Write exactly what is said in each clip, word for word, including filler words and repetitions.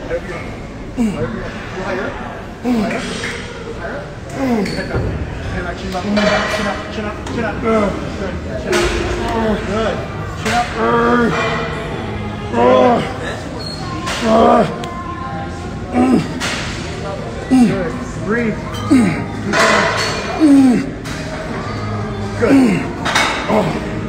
Whatever you want. Whatever you want. Go higher. Go higher. Go higher. Head back. Head back. Chin up. Chin up. Chin up. Chin up. Good. Chin up. Good. Chin up. Good. Breathe. Good. Oh.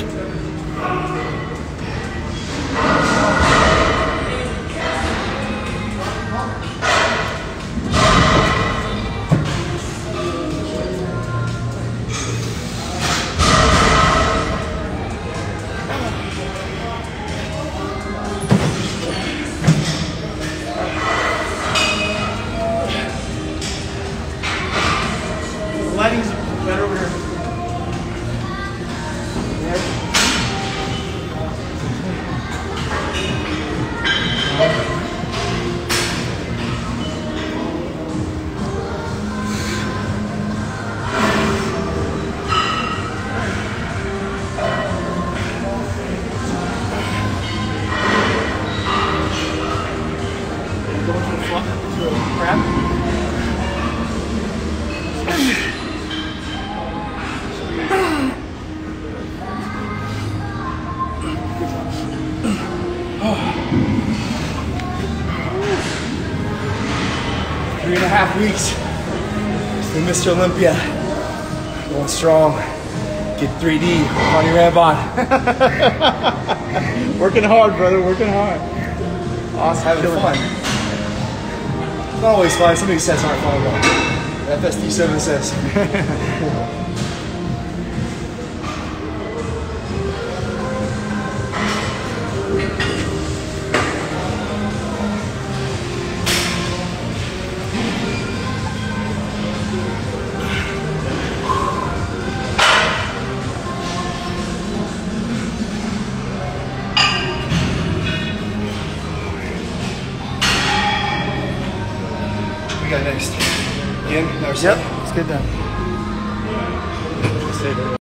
Lighting's better over here. Going to the front, to a crab. Three and a half weeks for Mister Olympia. Going strong. Get three D on your Rambon. Working hard, brother. Working hard. Awesome. Having fun. It's not always fun. Some of these sets aren't fun at all. F S D seven says. We got next. Again, never Yep, it's good then. Stay there.